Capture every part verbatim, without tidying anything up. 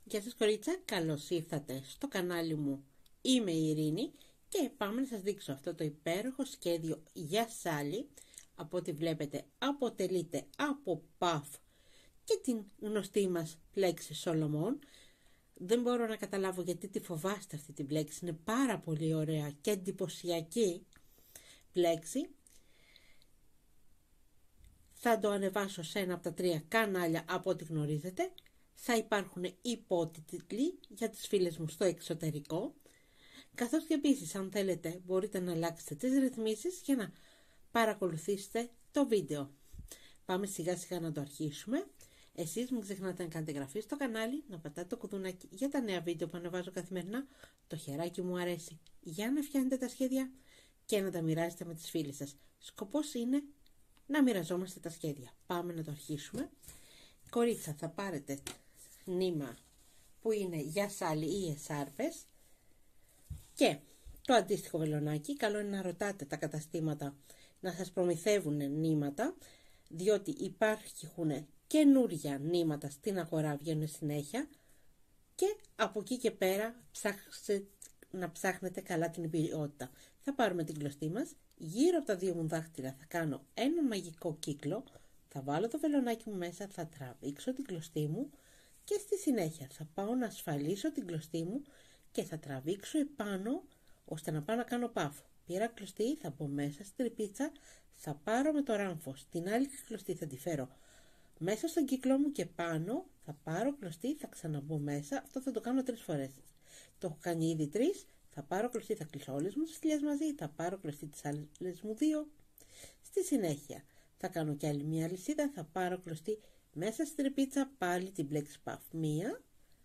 Γεια σας κορίτσια, καλώς ήρθατε στο κανάλι μου. Είμαι η Ειρήνη και πάμε να σας δείξω αυτό το υπέροχο σχέδιο για σάλι. Από ό,τι βλέπετε αποτελείται από παφ και την γνωστή μας πλέξη Σολομών. Δεν μπορώ να καταλάβω γιατί τη φοβάστε αυτή την πλέξη, είναι πάρα πολύ ωραία και εντυπωσιακή πλέξη. Θα το ανεβάσω σε ένα από τα τρία κανάλια από ό,τι γνωρίζετε. Θα υπάρχουν υπότιτλοι για τις φίλες μου στο εξωτερικό, καθώς και επίσης αν θέλετε μπορείτε να αλλάξετε τις ρυθμίσεις για να παρακολουθήσετε το βίντεο. Πάμε σιγά σιγά να το αρχίσουμε. Εσείς μην ξεχνάτε να κάνετε εγγραφή στο κανάλι, να πατάτε το κουδουνάκι για τα νέα βίντεο που ανεβάζω καθημερινά. Το χεράκι μου αρέσει για να φτιάχνετε τα σχέδια και να τα μοιράζετε με τις φίλες σας. Σκοπός είναι να μοιραζόμαστε τα σχέδια. Πάμε να το αρχίσουμε. Κορίτσα, θα πάρετε νήμα που είναι για σάλι ή εσάρπες και το αντίστοιχο βελονάκι. Καλό είναι να ρωτάτε τα καταστήματα να σας προμηθεύουν νήματα, διότι υπάρχουν καινούρια νήματα στην αγορά, βγαίνουν συνέχεια, και από εκεί και πέρα ψάξτε, να ψάχνετε καλά την ποιότητα. Θα πάρουμε την κλωστή μας, γύρω από τα δύο μου δάχτυλα θα κάνω ένα μαγικό κύκλο, θα βάλω το βελονάκι μου μέσα, θα τραβήξω την κλωστή μου και στη συνέχεια θα πάω να ασφαλίσω την κλωστή μου και θα τραβήξω επάνω ώστε να πάω να κάνω παφ. Πήρα κλωστή, θα μπω μέσα στην τρυπίτσα, θα πάρω με το ράμφος την άλλη κλωστή, θα τη φέρω μέσα στον κύκλο μου και πάνω θα πάρω κλωστή, θα ξαναμπω μέσα. Αυτό θα το κάνω τρεις φορές. Το έχω κάνει ήδη τρεις. Θα πάρω κλωστή, θα κλείσω όλες μου τις θηλιές μαζί, θα πάρω κλωστή τις άλλες μου δύο. Στη συνέχεια θα κάνω και άλλη μία αλυσίδα, θα πάρω κλωστή μέσα στην τρυπίτσα, πάλι την πλέξη παφ. Μία,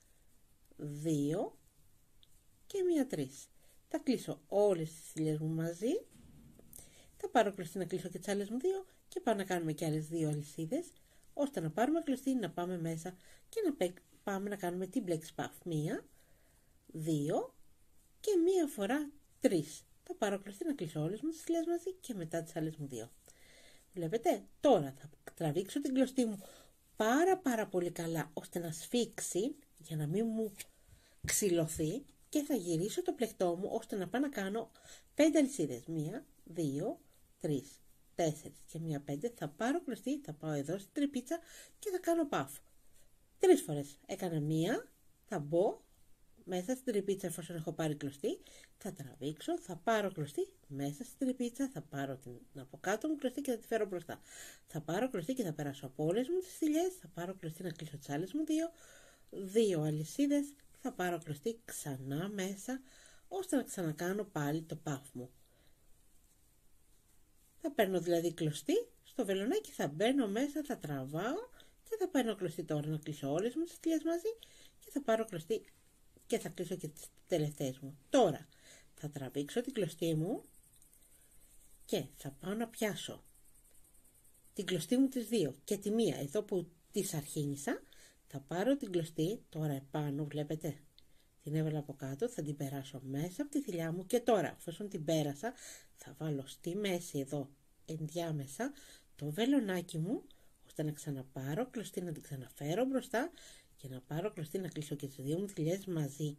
δύο και μία τρεις. Θα κλείσω όλες τις θηλιές μου μαζί, θα πάρω κλωστή να κλείσω και τις άλλες μου δύο και πάω να κάνουμε και άλλες δύο αλυσίδες, ώστε να πάρουμε κλωστή, να πάμε μέσα και να πάμε να κάνουμε την πλέξη παφ. Μία, δύο και μία φορά τρεις. Θα πάρω κλωστή να κλείσω όλες μου τις θηλιές μαζί και μετά τις άλλες μου δύο. Βλέπετε, τώρα θα τραβήξω την κλωστή μου πάρα πάρα πολύ καλά ώστε να σφίξει για να μην μου ξυλωθεί και θα γυρίσω το πλεκτό μου ώστε να πάω να κάνω πέντε αλυσίδες. Μία, δύο, τρεις, τέσσερις και μία πέντε. Θα πάρω κλωστή, θα πάω εδώ στην τρυπίτσα και θα κάνω παφ. Τρεις φορές έκανα μία, θα μπω μέσα στην τρυπίτσα εφόσον έχω πάρει κλωστή, θα τραβήξω, θα πάρω κλωστή μέσα στην τρυπίτσα, θα πάρω την από κάτω μου κλωστή και θα τη φέρω μπροστά. Θα πάρω κλωστή και θα περάσω από όλες μου τις θηλιές, θα πάρω κλωστή να κλείσω τις άλλες μου δύο, δύο αλυσίδες, θα πάρω κλωστή ξανά μέσα, ώστε να ξανακάνω πάλι το παφ μου. Θα παίρνω δηλαδή κλωστή, στο βελονάκι θα μπαίνω μέσα, θα τραβάω και θα παίρνω κλωστή τώρα να κλείσω όλες μου τις θηλιές μαζί και θα πάρω κλωστή και θα κλείσω και τις τελευταίες μου. Τώρα θα τραβήξω την κλωστή μου και θα πάω να πιάσω την κλωστή μου τις δύο και τη μία εδώ που τις αρχίνησα, θα πάρω την κλωστή τώρα επάνω, βλέπετε την έβαλα από κάτω, θα την περάσω μέσα από τη θηλιά μου και τώρα εφόσον την πέρασα θα βάλω στη μέση εδώ ενδιάμεσα το βελονάκι μου ώστε να ξαναπάρω κλωστή, να την ξαναφέρω μπροστά και να πάρω κλωστή να κλείσω και τις δύο μου θηλιές μαζί.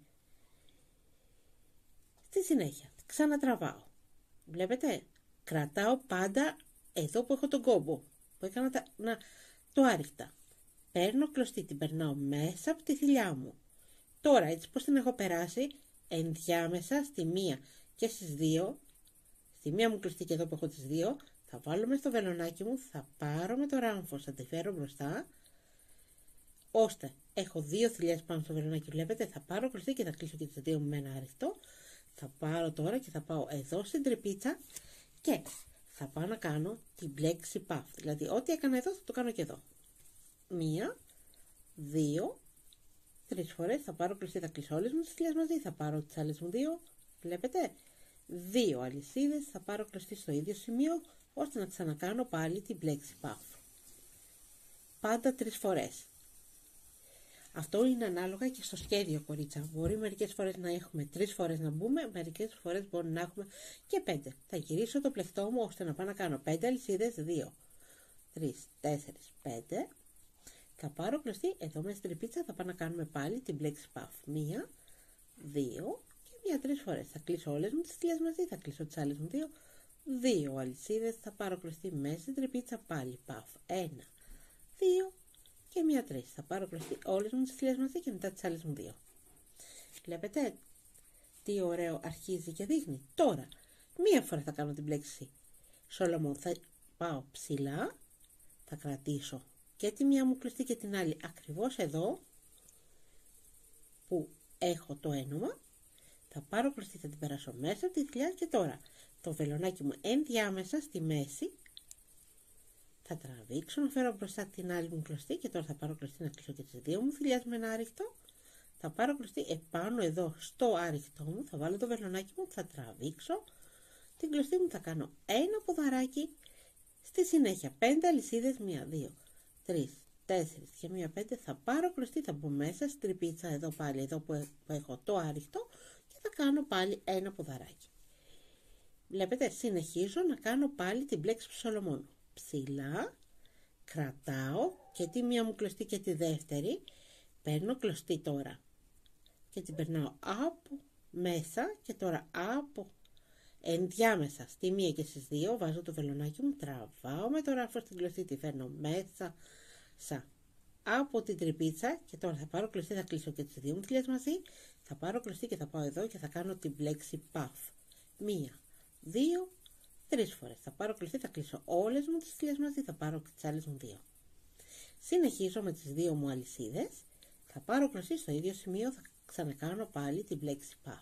Στη συνέχεια ξανατραβάω, βλέπετε, κρατάω πάντα εδώ που έχω τον κόμπο που έκανα τα, να, το άριχτα. Παίρνω κλωστή, την περνάω μέσα από τη θηλιά μου. Τώρα έτσι πως την έχω περάσει ενδιάμεσα στη μία και στις δύο, στη μία μου κλωστή και εδώ που έχω τις δύο, θα βάλω μες στο βελονάκι μου, θα πάρω με το ράμφος, θα τη φέρω μπροστά ώστε έχω δύο θηλιές πάνω στο βελονάκι, βλέπετε, θα πάρω κλωστή και θα κλείσω και τις δύο μου με ένα αριχτό. Θα πάρω τώρα και θα πάω εδώ στην τρυπίτσα και θα πάω να κάνω την πλέξη παφ. Δηλαδή ό,τι έκανα εδώ θα το κάνω και εδώ. Μία, δύο, τρεις φορές θα πάρω κλωστή, θα κλείσω όλες μου τις θηλιές μαζί, θα πάρω τις άλλες μου δύο, βλέπετε, δύο αλυσίδες, θα πάρω κλωστή στο ίδιο σημείο ώστε να ξανακάνω πάλι την πλέξη παφ. Πάντα τρεις φορές. Αυτό είναι ανάλογα και στο σχέδιο, κορίτσα. Μπορεί μερικές φορές να έχουμε τρεις φορές να μπούμε, μερικές φορές μπορεί να έχουμε και πέντε. Θα γυρίσω το πλεκτό μου ώστε να πάω να κάνω πέντε αλυσίδες, δύο, τρεις, τέσσερις, πέντε. Θα πάρω κλωστή, εδώ με στην τρυπίτσα θα πάω να κάνουμε πάλι την πλέξη παφ. Μία, δύο και μία τρεις φορές. Θα κλείσω όλες μου τις στήλες μαζί, θα κλείσω τις άλλες μου δύο. Δύο αλυσίδες, θα πάρω κλωστή μέσα στην τρυπίτσα πάλι παφ. Ένα, δύο και μία τρεις. Θα πάρω κλωστή όλες μου τις στήλες μαζί και μετά τις άλλες μου δύο. Βλέπετε τι ωραίο αρχίζει και δείχνει. Τώρα, μία φορά θα κάνω την πλέξη Σολομών. Θα πάω ψηλά, θα κρατήσω και τη μία μου κλωστή και την άλλη ακριβώς εδώ που έχω το ένωμα. Θα πάρω κλωστή, θα την περάσω μέσα από τη θηλιά και τώρα το βελονάκι μου ενδιάμεσα στη μέση θα τραβήξω, να φέρω μπροστά την άλλη μου κλωστή και τώρα θα πάρω κλωστή να κλείσω και τις δύο μου θηλιάς με ένα άριχτο. Θα πάρω κλωστή επάνω εδώ στο άριχτο μου, θα βάλω το βελονάκι μου, θα τραβήξω την κλωστή μου, θα κάνω ένα ποδαράκι, στη συνέχεια πέντε αλυσίδες, μία, δύο, τρεις, τέσσερις και μία πέντε, θα πάρω κλωστή, θα μπω μέσα στην τρυπίτσα εδώ πάλι, εδώ που έχω το άριχτο και θα κάνω πάλι ένα ποδαράκι. Βλέπετε, συνεχίζω να κάνω πάλι την πλέξη Σολομών. Ψηλά, κρατάω και τη μία μου κλωστή και τη δεύτερη, παίρνω κλωστή τώρα και την περνάω από μέσα και τώρα από ενδιάμεσα στη μία και στις δύο, βάζω το βελονάκι μου, τραβάω με το ράφο στην κλωστή, τη φέρνω μέσα σα, από την τρυπίτσα και τώρα θα πάρω κλωστή, θα κλείσω και τις δύο μου θηλιές μαζί, θα πάρω κλωστή και θα πάω εδώ και θα κάνω την πλέξη παφ. Μία, δύο, τρεις φορές. Θα πάρω κλωστή, θα κλείσω όλες μου τις θηλιές μαζί, θα πάρω και τις άλλες μου δύο. Συνεχίζω με τις δύο μου αλυσίδες, θα πάρω κλωστή στο ίδιο σημείο, θα ξανακάνω πάλι την πλέξη παφ.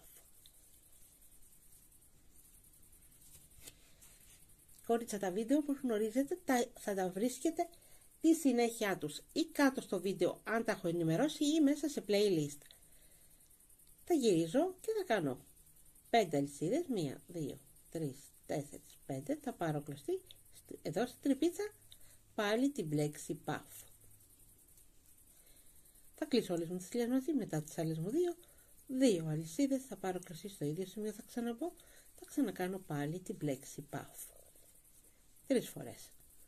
Κορίτσα, τα βίντεο που γνωρίζετε θα τα βρίσκετε τη συνέχεια τους ή κάτω στο βίντεο αν τα έχω ενημερώσει ή μέσα σε playlist. Τα γυρίζω και θα κάνω πέντε αλυσίδες, μία, δύο, τρεις, τέσσερις, πέντε, θα πάρω κλωστή, εδώ στην τρυπίτσα πάλι την πλέξη παφ. Θα κλείσω όλες μου τις θηλιές μαζί, μετά τις άλλες μου δύο, δύο αλυσίδες, θα πάρω κλωστή στο ίδιο σημείο, θα ξαναμπω, θα ξανακάνω πάλι την πλέξη παφ. Τρεις φορές.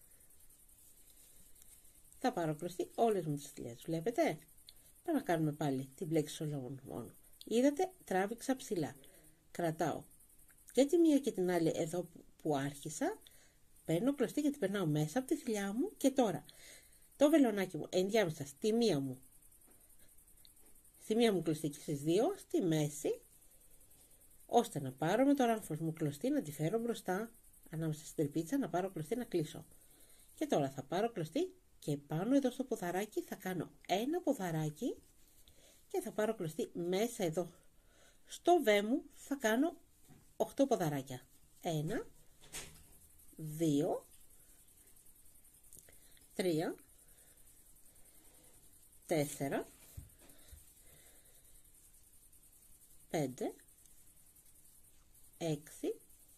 Θα πάρω κλωστή όλες μου τις θηλιές, βλέπετε. Πάμε να κάνουμε πάλι την πλέξη Σολομών μόνο. Είδατε, τράβηξα ψηλά. Κρατάω και τη μία και την άλλη εδώ που άρχισα, παίρνω κλωστή και την περνάω μέσα από τη θηλιά μου και τώρα το βελονάκι μου ενδιάμεσα στη μία μου, στη μία μου κλωστή και στις δύο, στη μέση, ώστε να πάρω με το ράμφος μου κλωστή, να τη φέρω μπροστά ανάμεσα στην τρυπίτσα, να πάρω κλωστή να κλείσω. Και τώρα θα πάρω κλωστή και πάνω εδώ στο ποδαράκι θα κάνω ένα ποδαράκι και θα πάρω κλωστή μέσα εδώ στο βέ μου, θα κάνω οκτώ ποδαράκια. Ένα, δύο, τρία, τέσσερα, πέντε, έξι,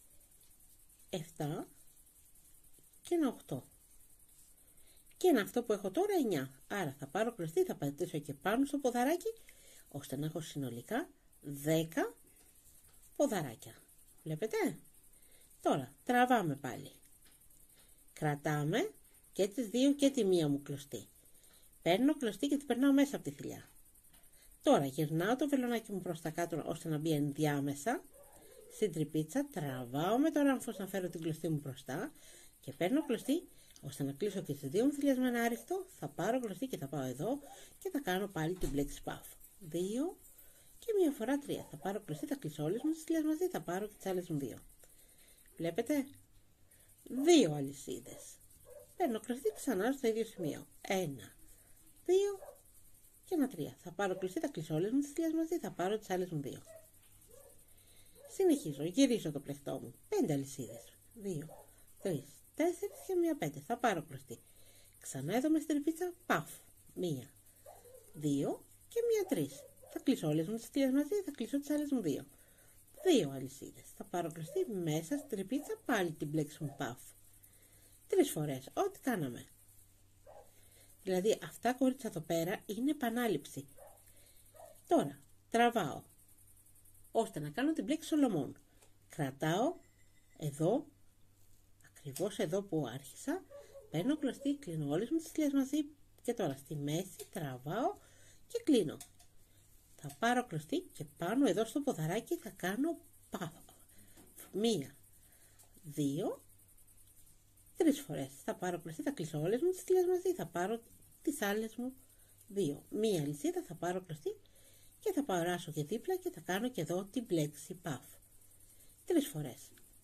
επτά και ένα οκτώ. Και ένα αυτό που έχω τώρα εννιά. Άρα θα πάρω κλωστή, θα πατήσω και πάνω στο ποδαράκι, ώστε να έχω συνολικά δέκα ποδαράκια. Βλέπετε. Τώρα τραβάμε πάλι. Κρατάμε και τις δύο και τη μία μου κλωστή. Παίρνω κλωστή και την περνάω μέσα από τη θηλιά. Τώρα γυρνάω το βελονάκι μου προς τα κάτω ώστε να μπει ενδιάμεσα στην τρυπίτσα, τραβάω με το ράμφος να φέρω την κλωστή μου μπροστά και παίρνω κλωστή ώστε να κλείσω και τις δύο μου θηλιές με ένα άριχτο. Θα πάρω κλωστή και θα πάω εδώ και θα κάνω πάλι την πλέξη παφ. Δύο και μία φορά τρία. Θα πάρω κλωστή, θα κλείσω όλες μου τις θηλιές μαζί, θα πάρω και τις άλλες μου δύο. Βλέπετε, δύο αλυσίδες. Παίρνω κλωστή ξανά στο ίδιο σημείο. Ένα, δύο και ένα τρία. Θα πάρω κλωστή, θα κλείσω όλες μου τις θηλιές μαζί, θα πάρω τις άλλες μου δύο. Συνεχίζω, γυρίζω το πλεκτό μου. Πέντε αλυσίδες. Δύο, τρεις, τέσσερις και μία πέντε. Θα πάρω κλωστή. Ξανά εδώ με στην τρυπίτσα, παφ. Μία, δύο και μία τρεις. Θα κλείσω όλες μου τις θηλιές μαζί, θα κλείσω τις άλλες μου δύο. Δύο αλυσίδες. Θα πάρω κλωστή μέσα στην τρυπίτσα, πάλι την πλέξη μου παφ. Τρεις φορές, ό,τι κάναμε. Δηλαδή αυτά, κορίτσα, εδώ πέρα είναι επανάληψη. Τώρα τραβάω ώστε να κάνω την πλέξη Σολομών. Κρατάω εδώ, ακριβώς εδώ που άρχισα, παίρνω κλωστή, κλείνω όλες μου τις θηλιές μαζί Και τώρα στη μέση τραβάω και κλείνω. Θα πάρω κλωστή και πάνω εδώ στο ποδαράκι θα κάνω παφ. Μία, δύο, τρεις φορές. Θα πάρω κλωστή, θα κλείσω όλες μου τις στήλες μαζί, θα πάρω τις άλλες μου δύο. Μία αλυσίδα, θα πάρω κλωστή και θα παράσω και δίπλα και θα κάνω και εδώ την πλέξη παφ. Τρεις φορές.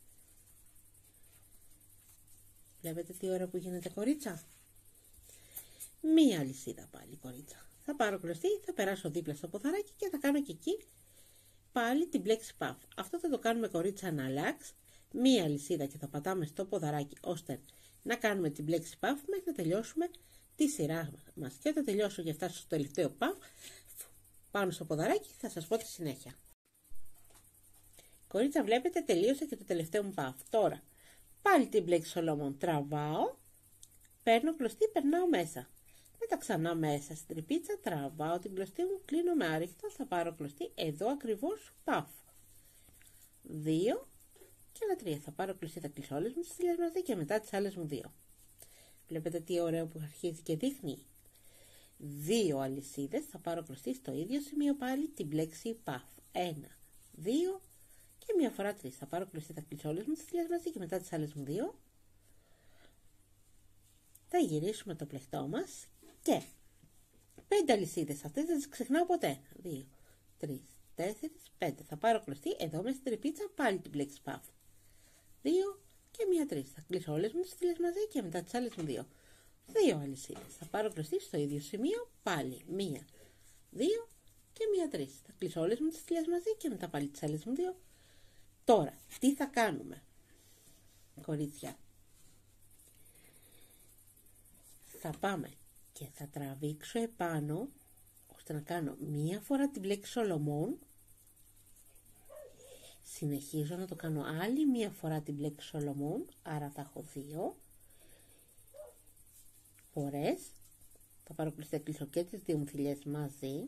Βλέπετε τι ώρα που γίνεται, κορίτσα. Μία αλυσίδα πάλι, κορίτσα. Θα πάρω κλωστή, θα περάσω δίπλα στο ποδαράκι και θα κάνω και εκεί πάλι την πλέξη παφ. Αυτό θα το κάνουμε, κορίτσα, να αλλάξει. Μία αλυσίδα και θα πατάμε στο ποδαράκι ώστε να κάνουμε την πλέξη παφ μέχρι να τελειώσουμε τη σειρά μας. Και όταν τελειώσω και φτάσω στο τελευταίο παφ πάνω στο ποδαράκι θα σας πω τη συνέχεια. Κορίτσα, βλέπετε, τελείωσα και το τελευταίο μου παφ. Τώρα πάλι την πλέξη σολομών τραβάω, παίρνω κλωστή, περνάω μέσα. Μετά ξανά μέσα στην τρυπίτσα, τραβάω την κλωστή μου, κλείνω με άριχτο, θα πάρω κλωστή εδώ ακριβώς παφ. Δύο και ένα τρία. Θα πάρω κλωστή, θα κλείσω όλες μου τις στήλες μαζί και μετά τις άλλες μου δύο. Βλέπετε τι ωραίο που αρχίζει και δείχνει. Δύο αλυσίδες, θα πάρω κλωστή στο ίδιο σημείο πάλι την πλέξη παφ. Ένα, δύο και μία φορά τρεις. Θα πάρω κλωστή, θα κλείσω όλες μου τις στήλες μαζί και μετά τις άλλες μου δύο. Θα γυρίσουμε το πλεκτό μας και πέντε αλυσίδες αυτές δεν τις ξεχνάω ποτέ. Δύο, τρεις, τέσσερις, πέντε. Θα πάρω κλωστή εδώ μέσα στην τρυπίτσα πάλι την πλέξη παφ. Δύο και μία τρεις. Θα κλείσω όλες μου τις στήλες μαζί και μετά τις άλλες μου δύο. Δύο αλυσίδες. Θα πάρω κλωστή στο ίδιο σημείο πάλι. Μία, δύο και μία τρεις. Θα κλείσω όλες μου τις στήλες μαζί και μετά πάλι τις άλλες μου δύο. Τώρα, τι θα κάνουμε, κορίτσια. Θα πάμε και θα τραβήξω επάνω ώστε να κάνω μία φορά την πλέξη σολομών. Συνεχίζω να το κάνω άλλη μία φορά την πλέξη σολομών, άρα θα έχω δύο φορές. Θα πάρω κλωστή, θα κλείσω και τις δύο μου θηλιές μαζί.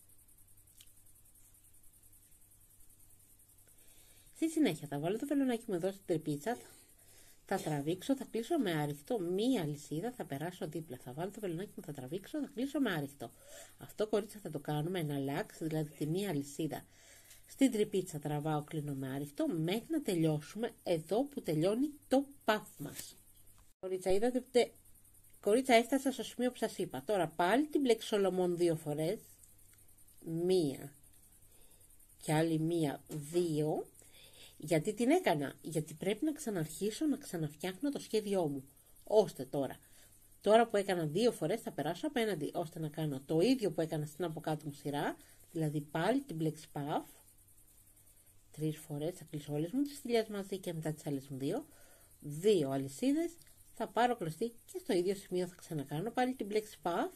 Στη συνέχεια θα βάλω το βελονάκι μου εδώ στην τρυπίτσα, θα τραβήξω, θα κλείσω με άριχτο μία αλυσίδα, θα περάσω δίπλα, θα βάλω το βελονάκι μου, θα τραβήξω, θα κλείσω με άριχτο. Αυτό, κορίτσια, θα το κάνουμε ένα λάξ, δηλαδή τη μία αλυσίδα στην τρυπίτσα τραβάω, κλείνω με άριχτο μέχρι να τελειώσουμε εδώ που τελειώνει το παφ μας. Κορίτσα, είδατε, κορίτσα, έφτασα στο σημείο που σας είπα. Τώρα πάλι την πλέξη σολομών δύο φορές, μία και άλλη μία, δύο. Γιατί την έκανα, γιατί πρέπει να ξαναρχίσω να ξαναφτιάχνω το σχέδιό μου. Ώστε τώρα, τώρα που έκανα δύο φορές θα περάσω απέναντι, ώστε να κάνω το ίδιο που έκανα στην από κάτω μου σειρά, δηλαδή πάλι την πλέξη παφ, τρεις φορές, θα κλείσω όλες μου τις στήλες μαζί και μετά τις άλλες μου δύο, δύο αλυσίδες, θα πάρω κλωστή και στο ίδιο σημείο θα ξανακάνω πάλι την πλέξη παφ.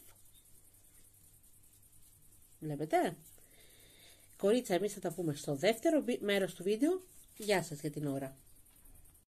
Βλέπετε. Κορίτσα, εμείς θα τα πούμε στο δεύτερο μέρος του βίντεο. Γεια σας για την ώρα.